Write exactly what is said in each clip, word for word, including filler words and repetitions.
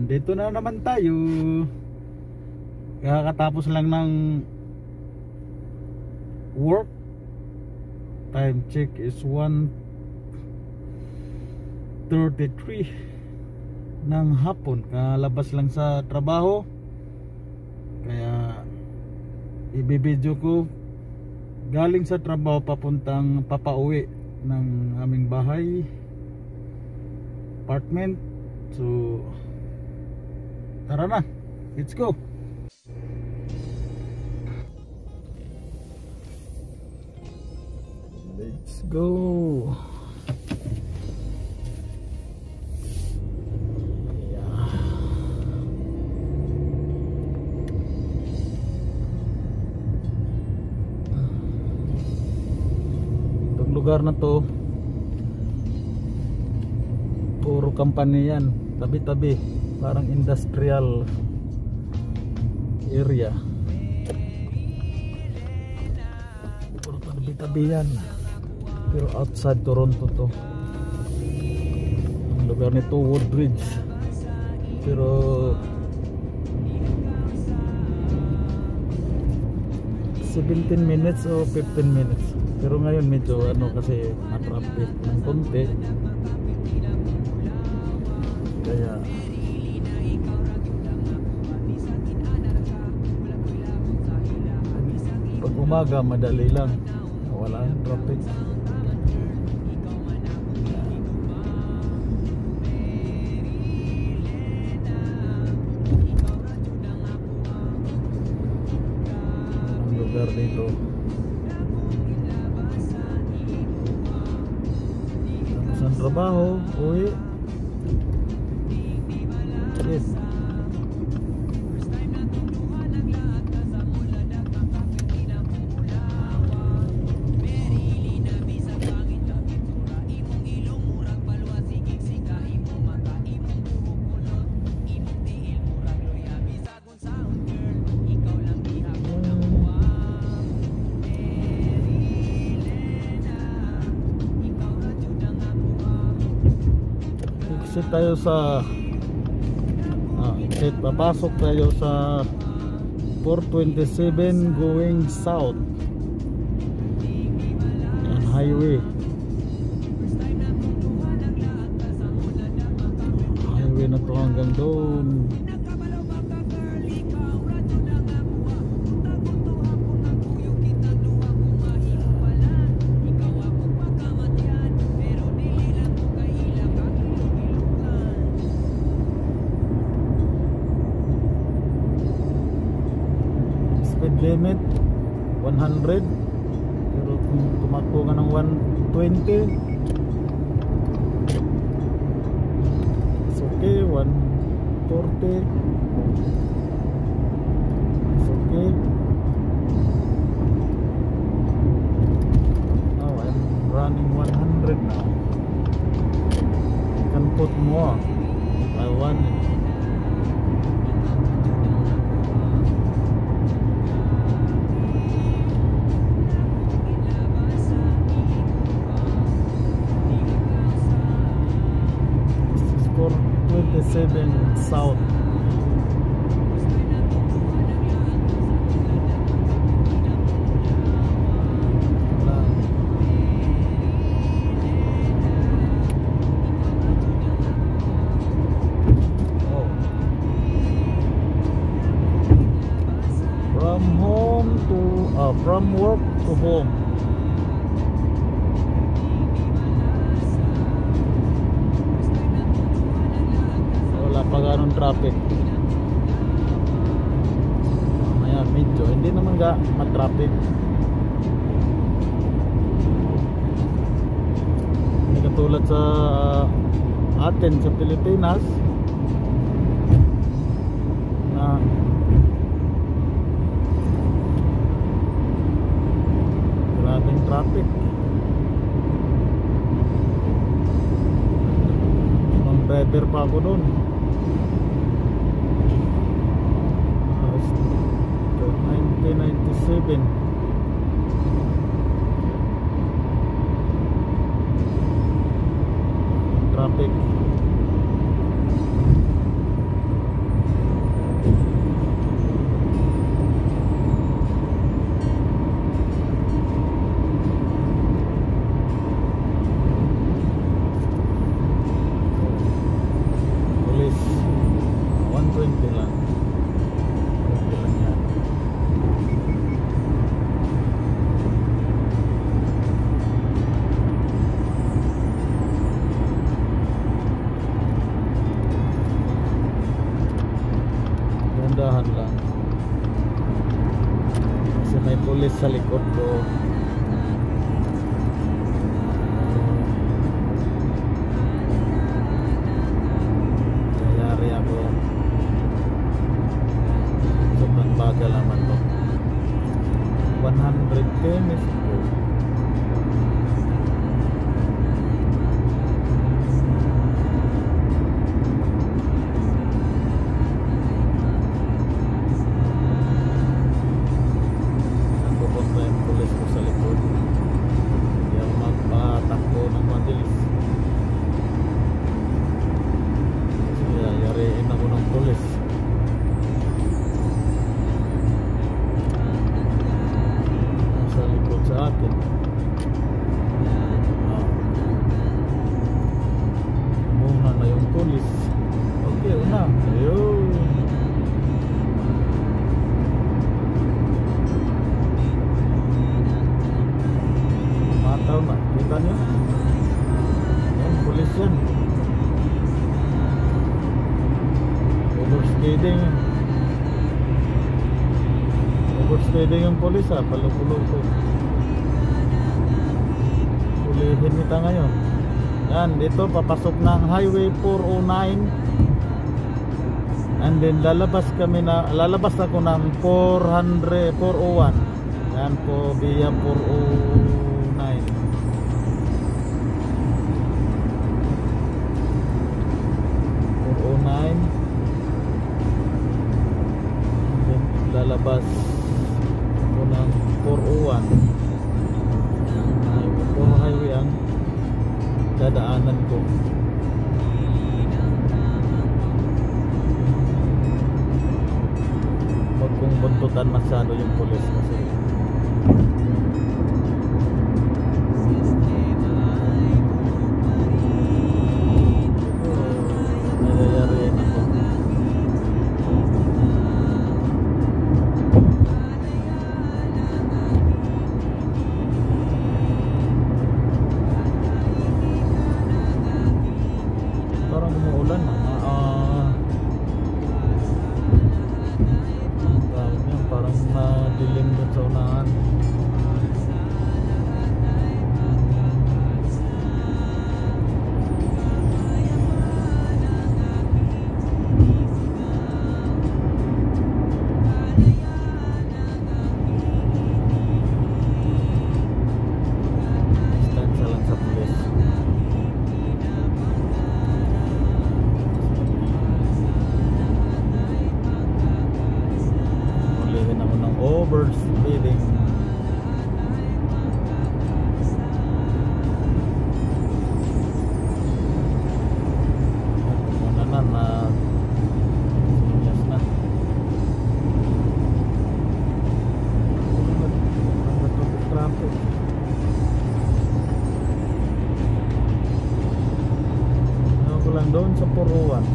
Dito na naman tayo. Kakatapos lang ng work. Time check is one thirty-three ng hapon. Kalabas lang sa trabaho. Kaya ibibideo ko galing sa trabaho papuntang papauwi ng aming bahay, apartment. So tara na, let's go. Let's go. Itong lugar na to puro company yan, tabi-tabi, parang industrial area. Puro tabi-tabi yan. Pero outside Toronto to. Ang lugar nito Woodbridge. Pero seventeen minutes o fifteen minutes. Pero ngayon medyo ano kasi na-traffic ng konti. Kaya pag umaga madali lang, wala yung traffic. Ang lugar dito tapos ang trabaho, uwi. Yes. Exit tayo sa ah, exit, papasok tayo sa four twenty-seven going south. Yan, highway highway na to hanggang doon. Speed limit one hundred, pero kung tumakbo ka ng one twenty it's okay. One forty it's okay. Now I'm running one hundred now. I can put more if I want it. twenty-seven south. Oh. From home to uh, from work to home. Pag anong traffic mamaya medyo hindi naman ga matraffic, hindi katulad sa uh, atin sa Pilipinas na grabing traffic. Nung driver pa ako doon, nineteen ninety-seven. traffic. dahan lang kasi may pulis sa likod ko. Nangyayari ako, sobrang bagal naman to. one hundred kilometers po. Overspeeding Overspeeding yung polis ha, palupo-lupo. Ulihin kita ngayon. Yan, dito papasok ng highway four oh nine. And then lalabas kami na, lalabas ako ng four hundred, four oh one. Yan po via four oh nine. four oh nine. Lalabas ko ng four oh one. four highway ang dadaanan ko. Huwag kong buntutan masyado yung pulis kasi overspeeding. Muna na na sinyas na. Ang ito traffic. Ano ko lang doon sa four oh one.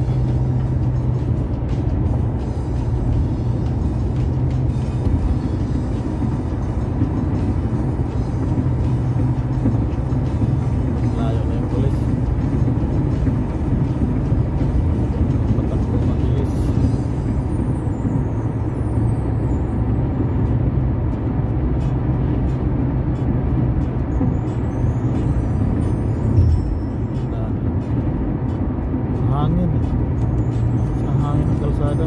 Hangin eh. Sa hangin ng kalsada.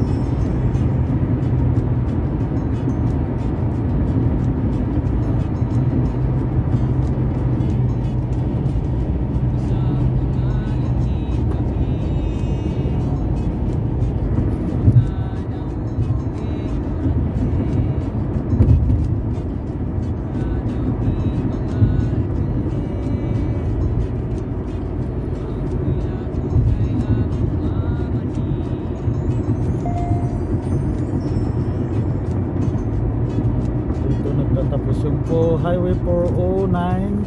Tapos yung po highway four oh nine,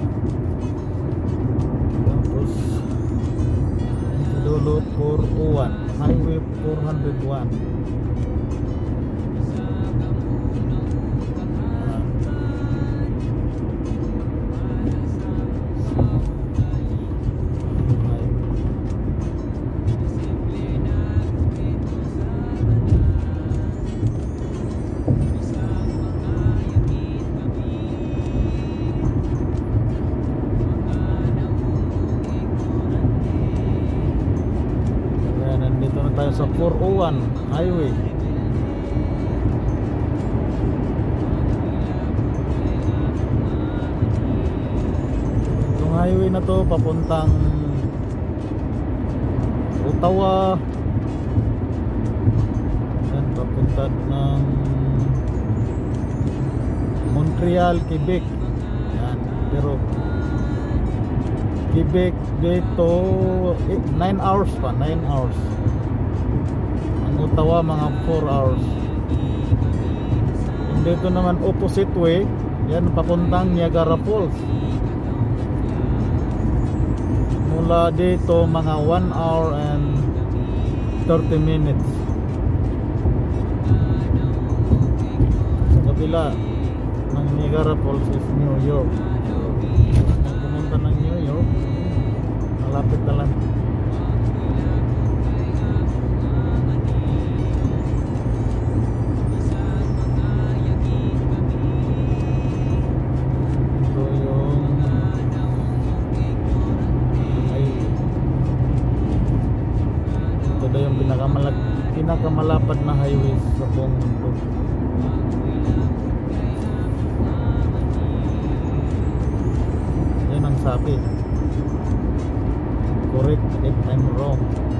tapos dulo four oh one, highway four oh one. oh one highway. Itong highway na to papuntang Ottawa. Yan, papunta ng Montreal, Quebec. Yan, pero Quebec dito nine hours pa, nine hours. Ang Ottawa mga four hours. And dito naman opposite way, yan papuntang Niagara Falls. Mula dito mga one hour and thirty minutes. Sa kabila ng Niagara Falls is New York. Kung pumunta ng New York, malapit na lang. Ito yung ay ito na yung pinakamalap, pinakamalapad na highway sa buong mundo. Yan ang sabi. Correct if I'm wrong.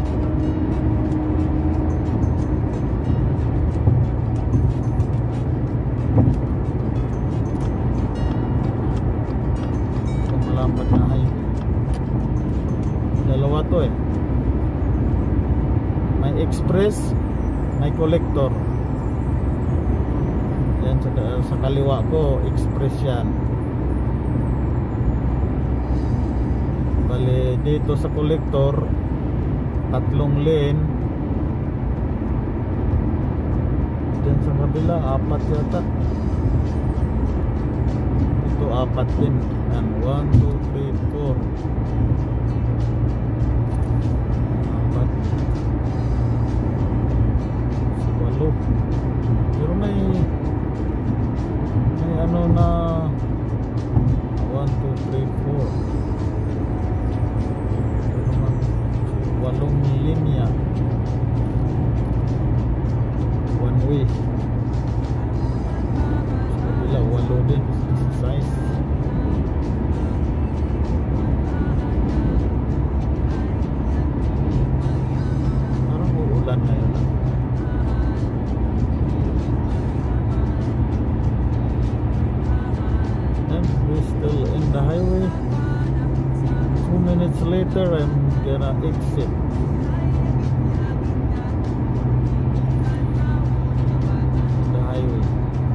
Ito malapad na highway. Dalawa to eh. May express, may collector. Yan sa, sa kaliwa ko, express yan. Bali dito sa collector tatlong lane. Diyan sa kabila apat yata. Ito apat din. Yan, one, two, three, four. Apat. Sa walo. Pero may may ano na one, two, three, four. Walong linya, one way. Sa kabila walo din sa size. Parang uulan na yun. And we're still in the highway. Two minutes later I'm gonna exit the highway.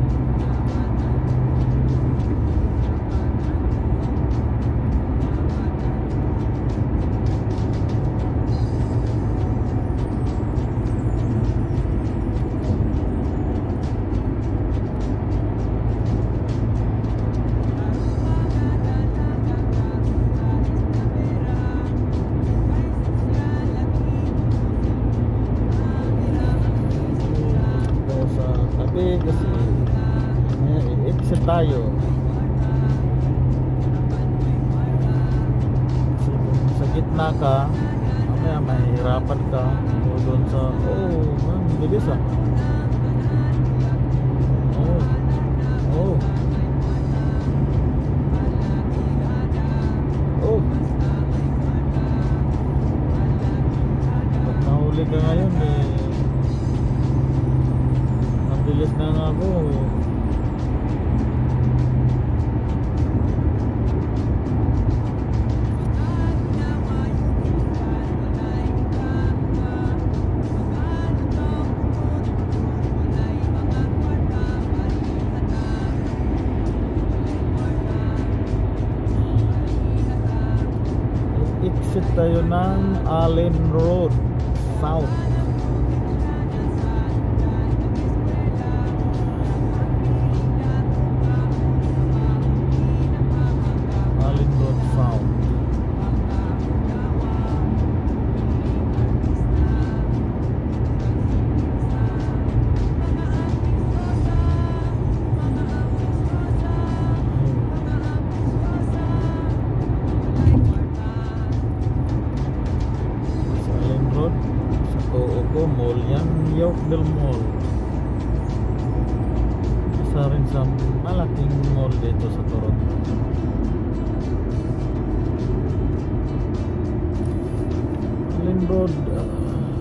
Kasi may i-exit tayo. Kasi kung sa gitna ka, mamaya mahihirapan ka doon sa oh, man, bilis ah. Oh. Oh. Oh. Pag nahuli ka ngayon eh, bilis na nga ako. Exit tayo ng Allen Road South. Sa Yorkdale Mall. Isa rin sa malaking mall dito sa Toronto. Allen Road, uh,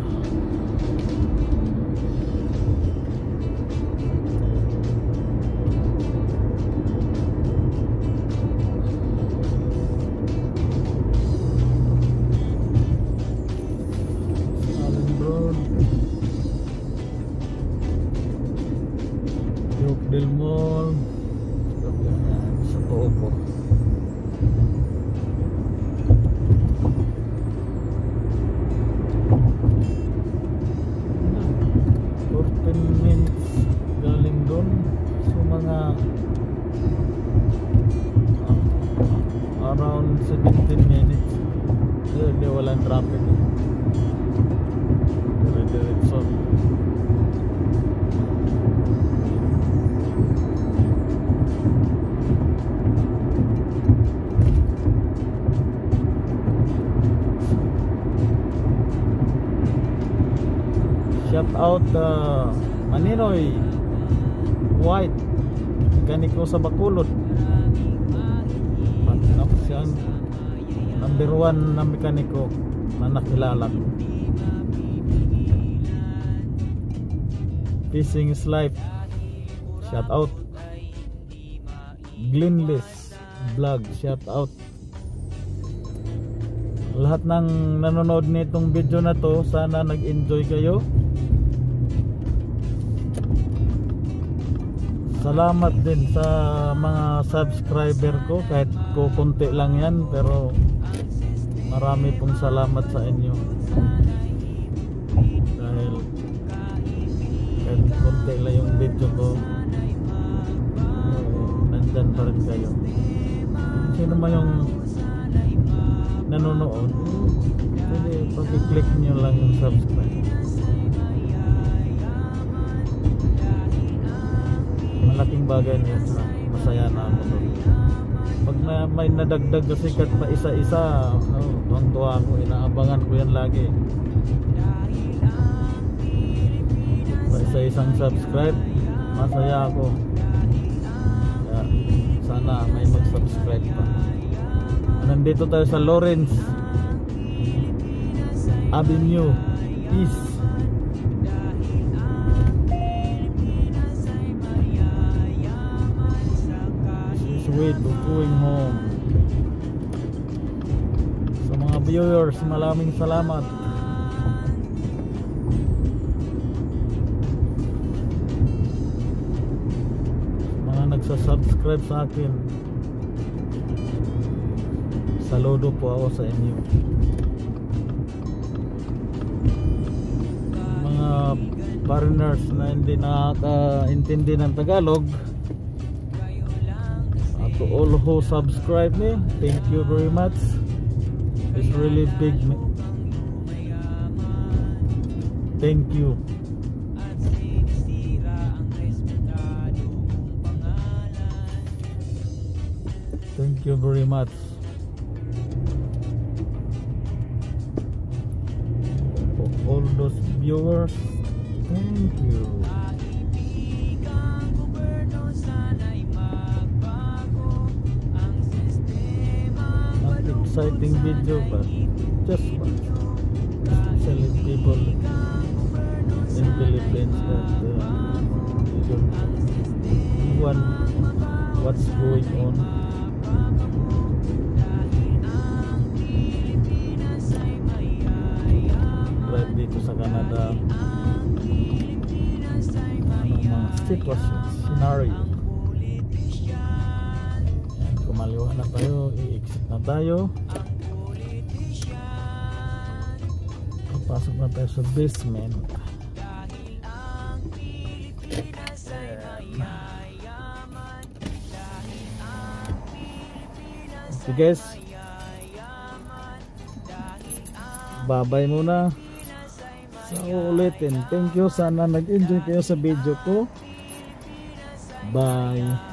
Yorkdale Mall sa Topo. fourteen minutes galing doon. So mga uh, around seventeen minutes. Hindi walang traffic. Dire-diretso. Shout out uh, Maninoy White, mekaniko sa Bacolod. Siya ang number one na mekaniko na nakilala ko. Fishing is life. Shout out. Glenless Vlog, shout out. Lahat ng nanonood nitong video na to, sana nag-enjoy kayo. Salamat din sa mga subscriber ko, kahit ko konti lang yan, pero marami pong salamat sa inyo. Dahil kahit konti lang yung video ko, eh, nandyan pa rin kayo. Sino man yung nanonood, pwede pag-click nyo lang yung subscribe. Malaking bagay niya, masaya na ako doon. Pag na, may nadagdag kasi kat pa isa-isa, oh, tuwang-tuwa ako, inaabangan ko yan lagi. Pa isa-isang subscribe, masaya ako. Kaya, sana may mag-subscribe pa. Nandito tayo sa Lawrence Avenue East. Way to going home. Sa mga viewers, maraming salamat. Mga nagsasubscribe sa akin, saludo po ako sa inyo. Mga foreigners na hindi nakakaintindi ng Tagalog, to all who subscribe me, thank you very much. It's really big. Thank you. Thank you very much. For all those viewers, thank you. Exciting video, but just watch. Especially people in Philippines that uh, don't want what's going on. Right dito sa Canada, ano mga situation, scenario. Kumaliwa na tayo, i-exit na tayo. Pasok na tayo sa basement. Okay guys, bye-bye muna. Sa ulitin, thank you, sana nag-enjoy kayo sa video ko. Bye.